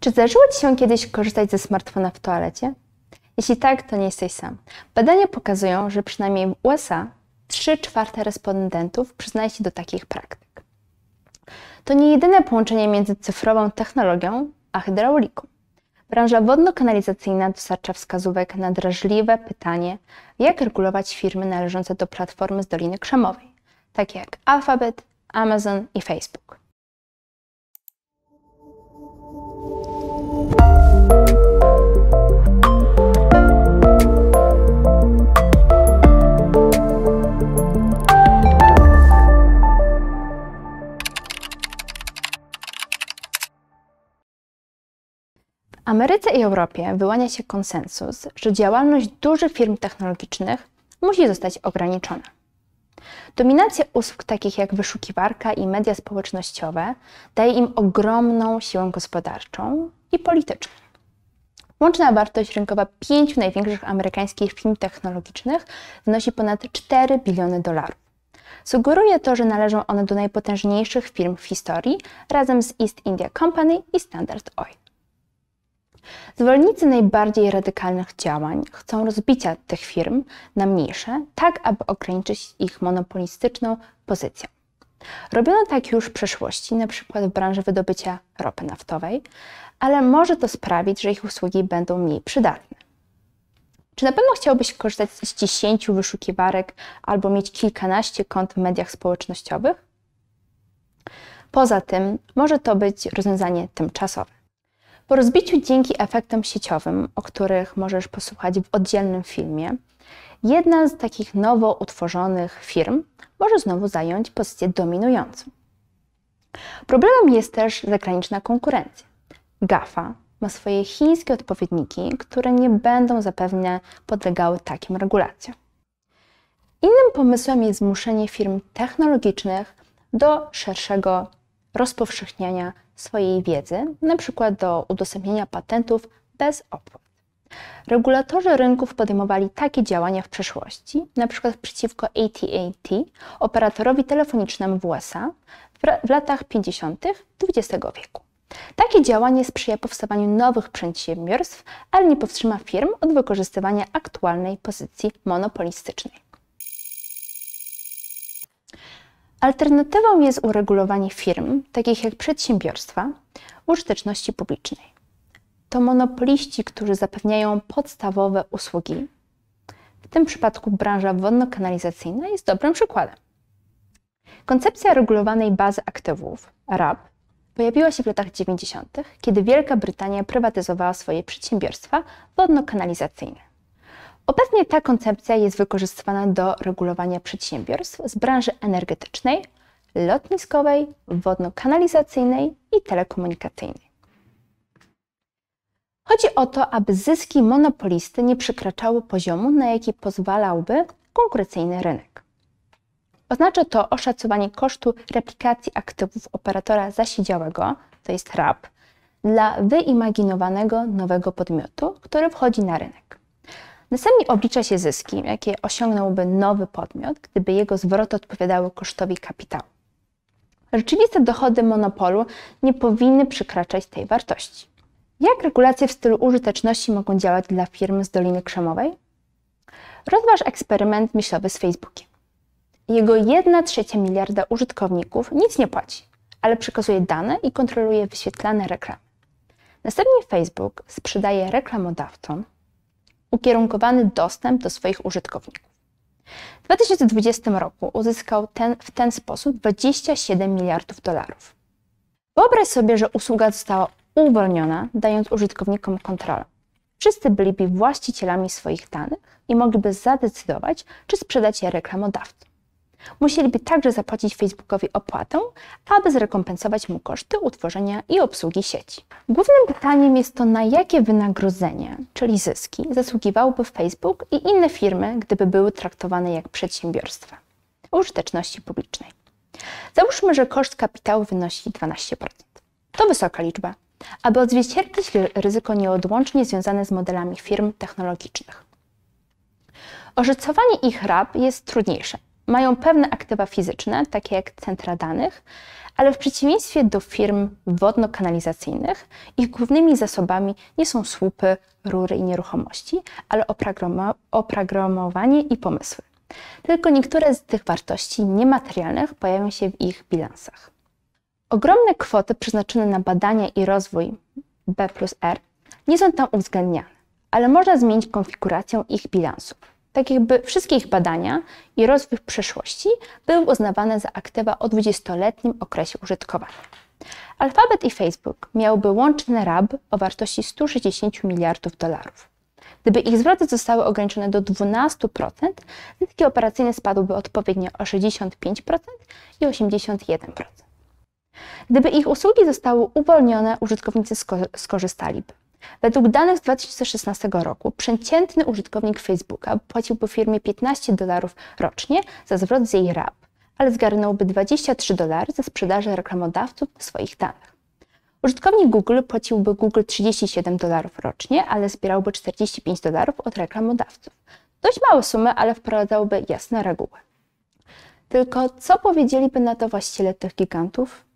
Czy zdarzyło Ci się kiedyś korzystać ze smartfona w toalecie? Jeśli tak, to nie jesteś sam. Badania pokazują, że przynajmniej w USA 3/4 respondentów przyznaje się do takich praktyk. To nie jedyne połączenie między cyfrową technologią a hydrauliką. Branża wodno-kanalizacyjna dostarcza wskazówek na drażliwe pytanie, jak regulować firmy należące do platformy z Doliny Krzemowej, takie jak Alphabet, Amazon i Facebook. W Ameryce i Europie wyłania się konsensus, że działalność dużych firm technologicznych musi zostać ograniczona. Dominacja usług takich jak wyszukiwarka i media społecznościowe daje im ogromną siłę gospodarczą i polityczną. Łączna wartość rynkowa 5 największych amerykańskich firm technologicznych wynosi ponad 4 biliony dolarów. Sugeruje to, że należą one do najpotężniejszych firm w historii razem z East India Company i Standard Oil. Zwolennicy najbardziej radykalnych działań chcą rozbicia tych firm na mniejsze, tak aby ograniczyć ich monopolistyczną pozycję. Robiono tak już w przeszłości, np. w branży wydobycia ropy naftowej, ale może to sprawić, że ich usługi będą mniej przydatne. Czy na pewno chciałbyś korzystać z 10 wyszukiwarek albo mieć kilkanaście kont w mediach społecznościowych? Poza tym może to być rozwiązanie tymczasowe. Po rozbiciu dzięki efektom sieciowym, o których możesz posłuchać w oddzielnym filmie, jedna z takich nowo utworzonych firm może znowu zająć pozycję dominującą. Problemem jest też zagraniczna konkurencja. GAFA ma swoje chińskie odpowiedniki, które nie będą zapewne podlegały takim regulacjom. Innym pomysłem jest zmuszenie firm technologicznych do szerszego rozpowszechniania swojej wiedzy, np. do udostępnienia patentów bez opłat. Regulatorzy rynków podejmowali takie działania w przeszłości, np. przeciwko AT&T, operatorowi telefonicznemu w USA w latach 50. XX wieku. Takie działanie sprzyja powstawaniu nowych przedsiębiorstw, ale nie powstrzyma firm od wykorzystywania aktualnej pozycji monopolistycznej. Alternatywą jest uregulowanie firm, takich jak przedsiębiorstwa, użyteczności publicznej. To monopoliści, którzy zapewniają podstawowe usługi. W tym przypadku branża wodno-kanalizacyjna jest dobrym przykładem. Koncepcja regulowanej bazy aktywów, RAB, pojawiła się w latach 90., kiedy Wielka Brytania prywatyzowała swoje przedsiębiorstwa wodno-kanalizacyjne. Obecnie ta koncepcja jest wykorzystywana do regulowania przedsiębiorstw z branży energetycznej, lotniskowej, wodno-kanalizacyjnej i telekomunikacyjnej. Chodzi o to, aby zyski monopolisty nie przekraczały poziomu, na jaki pozwalałby konkurencyjny rynek. Oznacza to oszacowanie kosztu replikacji aktywów operatora zasiedziałego, to jest RAB, dla wyimaginowanego nowego podmiotu, który wchodzi na rynek. Następnie oblicza się zyski, jakie osiągnąłby nowy podmiot, gdyby jego zwroty odpowiadały kosztowi kapitału. Rzeczywiste dochody monopolu nie powinny przekraczać tej wartości. Jak regulacje w stylu użyteczności mogą działać dla firm z Doliny Krzemowej? Rozważ eksperyment myślowy z Facebookiem. Jego 1/3 miliarda użytkowników nic nie płaci, ale przekazuje dane i kontroluje wyświetlane reklamy. Następnie Facebook sprzedaje reklamodawcom ukierunkowany dostęp do swoich użytkowników. W 2020 roku uzyskał w ten sposób 27 miliardów dolarów. Wyobraź sobie, że usługa została uwolniona, dając użytkownikom kontrolę. Wszyscy byliby właścicielami swoich danych i mogliby zadecydować, czy sprzedać je reklamodawcom. Musieliby także zapłacić Facebookowi opłatę, aby zrekompensować mu koszty utworzenia i obsługi sieci. Głównym pytaniem jest to, na jakie wynagrodzenie, czyli zyski, zasługiwałby Facebook i inne firmy, gdyby były traktowane jak przedsiębiorstwa użyteczności publicznej. Załóżmy, że koszt kapitału wynosi 12%. To wysoka liczba, aby odzwierciedlić ryzyko nieodłącznie związane z modelami firm technologicznych. Oszacowanie ich RAB jest trudniejsze. Mają pewne aktywa fizyczne, takie jak centra danych, Ale w przeciwieństwie do firm wodno-kanalizacyjnych, ich głównymi zasobami nie są słupy, rury i nieruchomości, ale oprogramowanie i pomysły. Tylko niektóre z tych wartości niematerialnych pojawią się w ich bilansach. Ogromne kwoty przeznaczone na badania i rozwój B+R nie są tam uwzględniane, ale można zmienić konfigurację ich bilansów, tak jakby wszystkie ich badania i rozwój w przeszłości były uznawane za aktywa o 20-letnim okresie użytkowania. Alphabet i Facebook miałyby łączny RAB o wartości 160 miliardów dolarów. Gdyby ich zwroty zostały ograniczone do 12%, zyski operacyjne spadłyby odpowiednio o 65% i 81%. Gdyby ich usługi zostały uwolnione, użytkownicy skorzystaliby. Według danych z 2016 roku przeciętny użytkownik Facebooka płaciłby firmie $15 rocznie za zwrot z jej RAB, ale zgarnąłby $23 za sprzedaży reklamodawców swoich danych. Użytkownik Google płaciłby Google $37 rocznie, ale zbierałby $45 od reklamodawców. Dość małe sumy, ale wprowadzałby jasne reguły. Tylko co powiedzieliby na to właściciele tych gigantów?